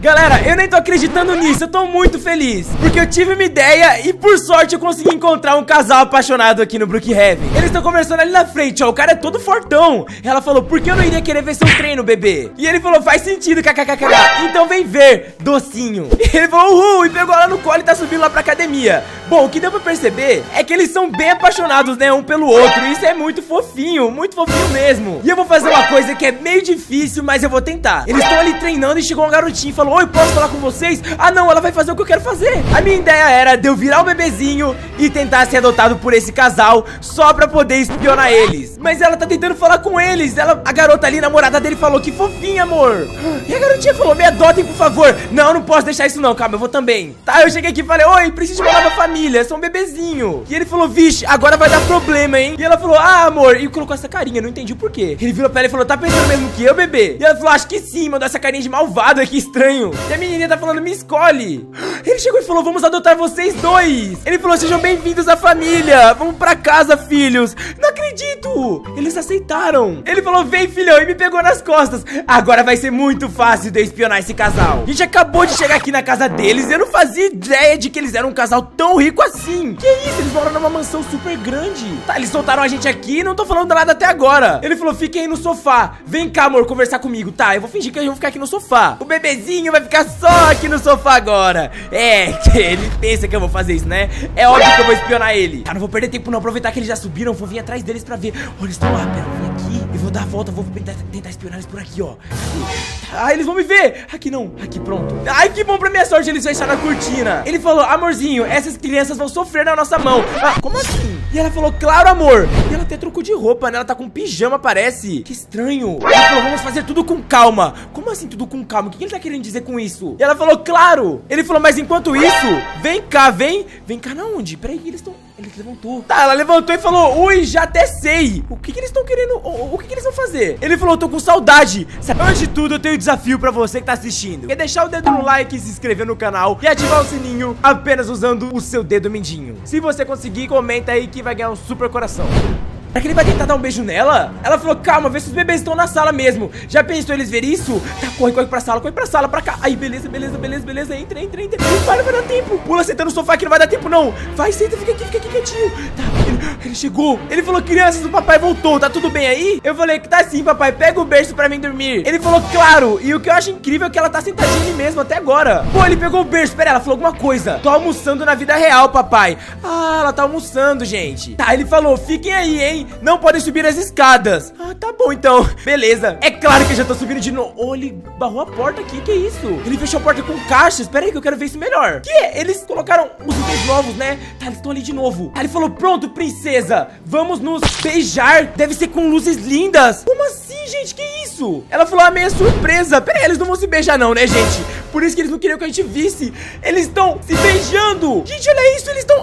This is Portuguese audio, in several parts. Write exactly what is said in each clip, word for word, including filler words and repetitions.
Galera, eu nem tô acreditando nisso, eu tô muito feliz, porque eu tive uma ideia e por sorte eu consegui encontrar um casal apaixonado aqui no Brookhaven. Eles estão conversando ali na frente, ó, o cara é todo fortão. Ela falou, por que eu não iria querer ver seu treino, bebê? E ele falou, faz sentido, kkkk. Então vem ver, docinho. E ele falou, uhul, e pegou ela no colo e tá subindo lá pra academia. Bom, o que deu pra perceber é que eles são bem apaixonados, né, um pelo outro. Isso é muito fofinho, muito fofinho mesmo. E eu vou fazer uma coisa que é meio difícil, mas eu vou tentar. Eles estão ali treinando e chegou um garotinho e falou, oi, posso falar com vocês? Ah não, ela vai fazer o que eu quero fazer. A minha ideia era de eu virar o bebezinho e tentar ser adotado por esse casal só pra poder espionar eles. Mas ela tá tentando falar com eles. Ela, a garota ali, namorada dele, falou, que fofinha, amor. E a garotinha falou, me adotem, por favor. Não, não posso deixar isso não, calma, eu vou também. Tá, eu cheguei aqui e falei, oi, preciso de uma nova família, sou um bebezinho. E ele falou, vixe, agora vai dar problema, hein? E ela falou, ah, amor, e colocou essa carinha, não entendi o porquê. Ele virou pra ela e falou, tá pensando mesmo que eu, bebê? E ela falou, acho que sim, mandou essa carinha de malvado, que estranho. E a menininha tá falando, me escolhe. Ele chegou e falou, vamos adotar vocês dois. Ele falou, sejam bem-vindos à família, vamos pra casa, filhos. Não acredito, eles aceitaram. Ele falou, vem, filhão, e me pegou nas costas. Agora vai ser muito fácil de eu espionar esse casal. A gente acabou de chegar aqui na casa deles e eu não fazia ideia de que eles eram um casal tão rico assim. Que isso, eles moram numa mansão super grande. Tá, eles soltaram a gente aqui e não tô falando nada até agora. Ele falou, fiquem aí no sofá. Vem cá, amor, conversar comigo. Tá, eu vou fingir que eu vou ficar aqui no sofá. O bebezinho vai ficar só aqui no sofá agora. É, ele pensa que eu vou fazer isso, né? É óbvio que eu vou espionar ele. Tá, não vou perder tempo não, aproveitar que eles já subiram. Vou vir atrás deles pra ver. Olha, eles estão lá, pera, eu vim aqui. Eu vou dar a volta, vou tentar, tentar espionar eles por aqui, ó. Ah, eles vão me ver. Aqui não, aqui pronto. Ai, que bom pra minha sorte, eles fecharam a cortina. Ele falou, amorzinho, essas crianças vão sofrer na nossa mão. Ah, como assim? E ela falou, claro, amor. E ela até trocou de roupa, né? Ela tá com pijama, parece. Que estranho. Ela falou, vamos fazer tudo com calma. Como assim tudo com calma? O que ele tá querendo dizer com isso? E ela falou, claro. Ele falou, mas enquanto isso, vem cá, vem. Vem cá na onde? Peraí, eles estão... Ele levantou. Tá, ela levantou e falou, ui, já até sei. O que que eles estão querendo? O, o que que eles vão fazer? Ele falou, tô com saudade. Antes de tudo, eu tenho um desafio pra você que tá assistindo. Quer deixar o dedo no like, se inscrever no canal e ativar o sininho apenas usando o seu dedo mindinho. Se você conseguir, comenta aí que vai ganhar um super coração. Será que ele vai tentar dar um beijo nela? Ela falou, calma, vê se os bebês estão na sala mesmo. Já pensou eles verem isso? Tá, corre, corre pra sala, corre pra sala, pra cá. Aí, beleza, beleza, beleza, beleza. Entra, entra, entra. Para, vai dar tempo. Pula, senta no sofá que não vai dar tempo, não. Vai, senta, fica aqui, fica aqui quietinho. Tá, ele, ele chegou. Ele falou, crianças, o papai voltou. Tá tudo bem aí? Eu falei, que tá sim, papai. Pega o berço pra mim dormir. Ele falou, claro. E o que eu acho incrível é que ela tá sentadinha ali mesmo até agora. Pô, ele pegou o berço. Pera, ela falou alguma coisa. Tô almoçando na vida real, papai. Ah, ela tá almoçando, gente. Tá, ele falou, fiquem aí, hein. Não podem subir as escadas. Ah, tá bom então. Beleza. É claro que eu já tô subindo de novo. Oh, ele barrou a porta aqui. Que isso? Ele fechou a porta com caixas. Espera aí que eu quero ver isso melhor. Que? Eles colocaram os itens novos, né? Tá, eles estão ali de novo. Aí ele falou, pronto, princesa. Vamos nos beijar. Deve ser com luzes lindas. Como assim, gente? Que isso? Ela falou, a meia surpresa. Pera aí, eles não vão se beijar não, né, gente? Por isso que eles não queriam que a gente visse. Eles estão se beijando. Gente, olha isso. Eles estão...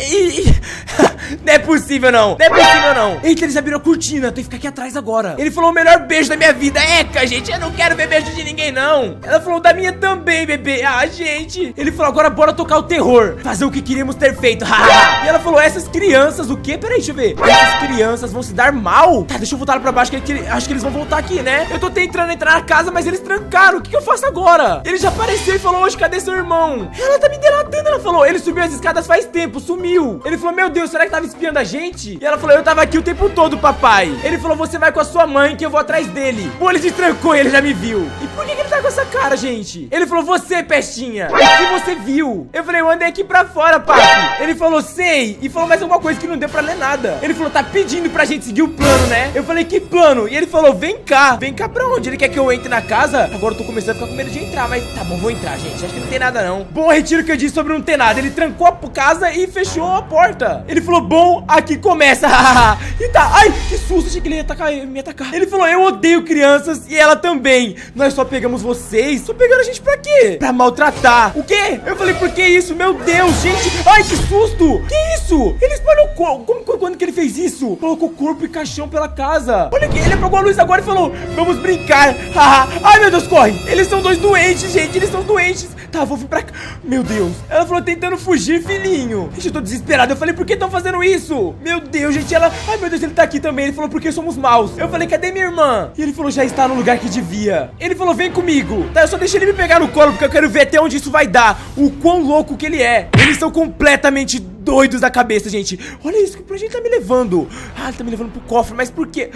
Não é possível, não. Não é possível, não. Eita, eles abriram a cortina. Tem que ficar aqui atrás agora. Ele falou, o melhor beijo da minha vida. Eca, gente, eu não quero ver beijo de ninguém, não. Ela falou, da minha também, bebê. Ah, gente. Ele falou, agora bora tocar o terror. Fazer o que queríamos ter feito. E ela falou, essas crianças, o quê? Peraí, deixa eu ver. Essas crianças vão se dar mal? Tá, deixa eu voltar lá pra baixo, que, que acho que eles vão voltar aqui, né? Eu tô tentando entrar na casa, mas eles trancaram. O que, que eu faço agora? Ele já apareceu e falou, hoje, cadê seu irmão? Ela tá me delatando. Ela falou, ele subiu as escadas faz tempo, sumiu. Ele falou, meu Deus, será que tava espiando a gente? E ela falou, eu tava aqui o tempo todo, papai. Ele falou, você vai com a sua mãe que eu vou atrás dele. Pô, ele se trancou e ele já me viu. E por que, que ele tá com essa cara, gente? Ele falou, você, pestinha, o que você viu? Eu falei, eu andei aqui pra fora, papi. Ele falou, sei. E falou mais alguma coisa que não deu pra ler nada. Ele falou, tá pedindo pra gente seguir o plano, né? Eu falei, que plano? E ele falou, vem cá. Vem cá pra onde? Ele quer que eu entre na casa? Agora eu tô começando a ficar com medo de entrar, mas tá bom, vou entrar, gente. Acho que não tem nada, não. Bom, retiro o que eu disse sobre não ter nada. Ele trancou a casa e fechou a porta. Ele falou, bom, aqui começa. E tá, ai, que susto, achei que ele ia atacar, me atacar. Ele falou, eu odeio crianças e ela também. Nós só pegamos vocês. Só pegaram a gente pra quê? Pra maltratar. O quê? Eu falei, por que isso? Meu Deus, gente. Ai, que susto. Que isso? Ele espalhou o corpo. Como, quando que ele fez isso? Colocou corpo e caixão pela casa. Olha aqui, ele apagou a luz agora e falou, vamos brincar. Ai, meu Deus, corre. Eles são dois doentes, gente. eles são doentes. Tá, vou vir pra cá. Meu Deus. Ela falou tentando fugir, filhinho. Gente, eu tô desesperado. Eu falei, por que estão fazendo isso? Meu Deus, gente, ela... Ai, meu Deus, ele tá aqui também. Ele falou, porque somos maus. Eu falei, cadê minha irmã? E ele falou, já está no lugar que devia. Ele falou, vem comigo. Tá, eu só deixei ele me pegar no colo, porque eu quero ver até onde isso vai dar. O quão louco que ele é. Eles são completamente doidos da cabeça, gente. Olha isso, que pra gente tá me levando. Ah, ele tá me levando pro cofre, mas por quê?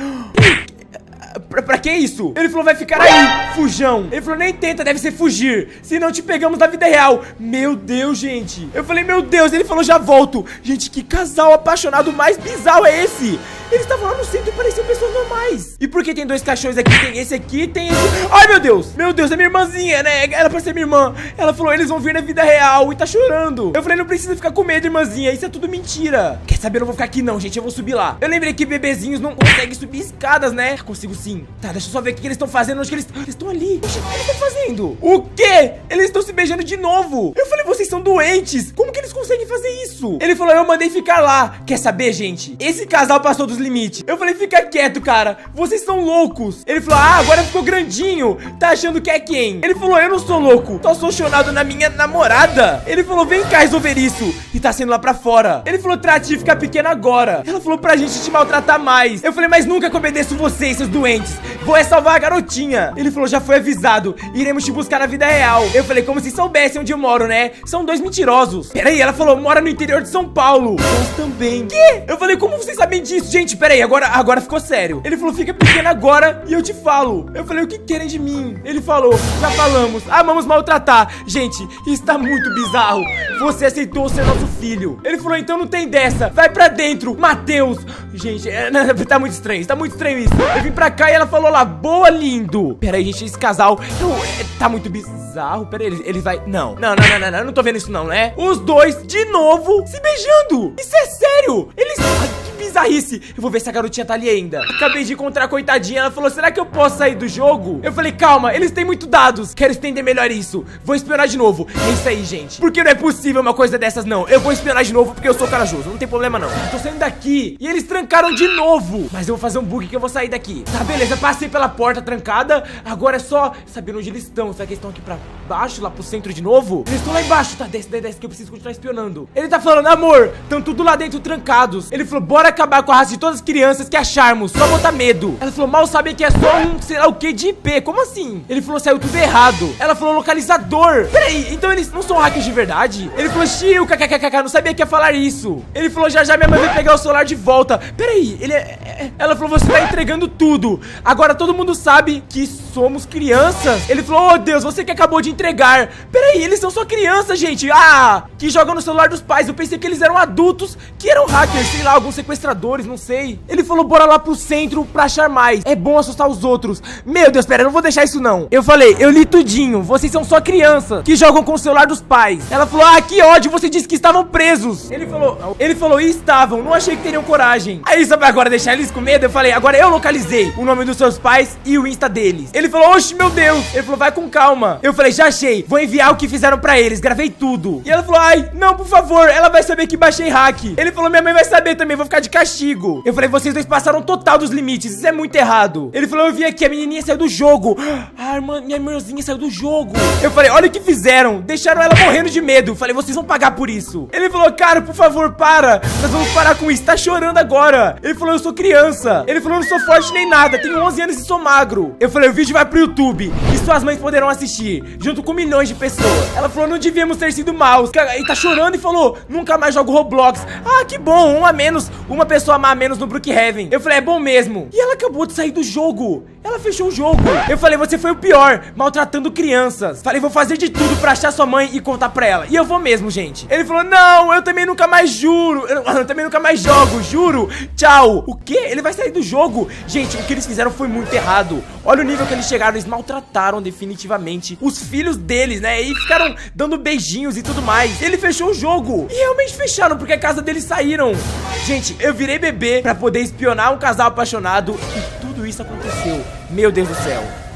Pra, pra que isso? Ele falou, vai ficar aí, fujão. Ele falou, nem tenta, deve ser fugir, senão te pegamos na vida real. Meu Deus, gente. Eu falei, meu Deus, ele falou, já volto. Gente, que casal apaixonado mais bizarro é esse? Eles estavam lá no centro e pareciam pessoas normais. E por que tem dois cachorros aqui? Tem esse aqui e tem esse... Ai, meu Deus. Meu Deus, é minha irmãzinha, né? Ela parece ser minha irmã. Ela falou, eles vão vir na vida real e tá chorando. Eu falei, não precisa ficar com medo, irmãzinha. Isso é tudo mentira. Quer saber? Eu não vou ficar aqui não, gente. Eu vou subir lá. Eu lembrei que bebezinhos não conseguem subir escadas, né? Consigo sim. Tá, deixa eu só ver o que eles estão fazendo. Onde que eles... Eles estão ali. Poxa, o que eles estão fazendo? O quê? Eles estão se beijando de novo. Eu falei, vocês são doentes. Como que eles conseguem fazer isso? Ele falou, eu mandei ficar lá. Quer saber, gente? Esse casal passou dos limites. Eu falei, fica quieto, cara. Vocês são loucos. Ele falou, ah, agora ficou grandinho. Tá achando que é quem? Ele falou, eu não sou louco. Tô apaixonado na minha namorada. Ele falou, vem cá resolver isso. E tá sendo lá pra fora. Ele falou, trate de ficar pequeno agora. Ela falou pra gente te maltratar mais. Eu falei, mas nunca que eu obedeço vocês, seus doentes. Vou é salvar a garotinha. Ele falou, já foi avisado. Iremos te buscar na vida real. Eu falei, como se soubessem onde eu moro, né? São dois mentirosos. Peraí, ela falou, mora no interior de São Paulo. Nós também. Que? Eu falei, como vocês sabem disso? Gente, peraí, agora, agora ficou sério. Ele falou, fica pequeno agora e eu te falo. Eu falei, o que querem de mim? Ele falou, já falamos, amamos maltratar. Gente, isso tá muito bizarro. Você aceitou ser nosso filho. Ele falou, então não tem dessa. Vai pra dentro, Matheus. Gente, é, tá muito estranho, tá muito estranho isso. Eu vim pra cá e ela falou lá, boa, lindo. Peraí, gente, esse casal eu, é, tá muito bizarro. Peraí, ele, ele vai... Não, não, não, não, não, não, eu não tô vendo isso não, né? Os dois, de novo, se beijando. Isso é sério. Eles... Ai, que bizarrice. Eu vou ver se a garotinha tá ali ainda. Acabei de encontrar a coitadinha. Ela falou, será que eu posso sair do jogo? Eu falei, calma, eles têm muito dados. Quero estender melhor isso. Vou espionar de novo. É isso aí, gente. Porque não é possível uma coisa dessas, não. Eu vou espionar de novo porque eu sou corajoso. Não tem problema, não. Eu tô saindo daqui. E eles trancaram de novo. Mas eu vou fazer um bug que eu vou sair daqui. Tá, beleza. Passei pela porta trancada. Agora é só saber onde eles estão. Será que eles estão aqui pra baixo, lá pro centro de novo? Eles estão lá embaixo. Tá, desce, desce, desce que eu preciso continuar espionando. Ele tá falando, amor, estão tudo lá dentro trancados. Ele falou, bora acabar com a raça de todas as crianças que acharmos. Só botar medo. Ela falou, mal sabem que é só um, sei lá o que, de I P. Como assim? Ele falou, saiu tudo errado. Ela falou, localizador. Peraí, então eles não são hackers de verdade? Ele falou, Chiu, kkkk, não sabia que ia falar isso. Ele falou, já já minha mãe vai pegar o celular de volta. Peraí, ele é... é... Ela falou, você tá entregando tudo. Agora todo mundo sabe que somos crianças. Ele falou, oh Deus, você que acabou de entregar. Peraí, eles são só crianças, gente. Ah, que jogam no celular dos pais. Eu pensei que eles eram adultos, que eram hackers, sei lá, alguns sequestradores, não sei. Ele falou, bora lá pro centro pra achar mais. É bom assustar os outros. Meu Deus, pera, eu não vou deixar isso não. Eu falei, eu li tudinho. Vocês são só crianças que jogam com o celular dos pais. Ela falou, ah, que ódio, você disse que estavam presos. Ele falou, ele falou, e estavam, não achei que teriam coragem. Aí só pra agora deixar eles com medo, eu falei, agora eu localizei o nome dos seus pais e o Insta deles. Ele falou, oxe, meu Deus. Ele falou, vai com calma. Eu falei, já achei, vou enviar o que fizeram pra eles, gravei tudo. E ela falou, ai, não, por favor, ela vai saber que baixei hack. Ele falou, minha mãe vai saber também, vou ficar de castigo. Eu falei, vocês dois passaram total dos limites, isso é muito errado. Ele falou, eu vi aqui, a menininha saiu do jogo. Ah, irmã, minha irmãzinha saiu do jogo. Eu falei, olha o que fizeram, deixaram ela morrendo de medo. Eu falei, vocês vão pagar por isso. Ele falou, cara, por favor, para. Nós vamos parar com isso, tá chorando agora. Ele falou, eu sou criança. Ele falou, eu não sou forte nem nada, tenho onze anos e sou magro. Eu falei, o vídeo vai pro YouTube e suas mães poderão assistir, junto com milhões de pessoas. Ela falou, não devíamos ter sido maus. E tá chorando e falou, nunca mais jogo Roblox. Ah, que bom, um a menos, uma pessoa a menos no Brookhaven. Eu falei, é bom mesmo. E ela acabou de sair do jogo. Ela fechou o jogo. Eu falei, você foi o pior, maltratando crianças. Falei, vou fazer de tudo pra achar sua mãe e contar pra ela. E eu vou mesmo, gente. Ele falou, não, eu também nunca mais juro. Eu, eu também nunca mais jogo, juro. Tchau. O quê? Ele vai sair do jogo? Gente, o que eles fizeram foi muito errado. Olha o nível que eles chegaram. Eles maltrataram definitivamente os filhos deles, né? E ficaram dando beijinhos e tudo mais. Ele fechou o jogo. E realmente fecharam, porque a casa deles saíram. Gente, eu virei bebê pra poder espionar um casal apaixonado. E tudo isso aconteceu. Meu Deus do céu.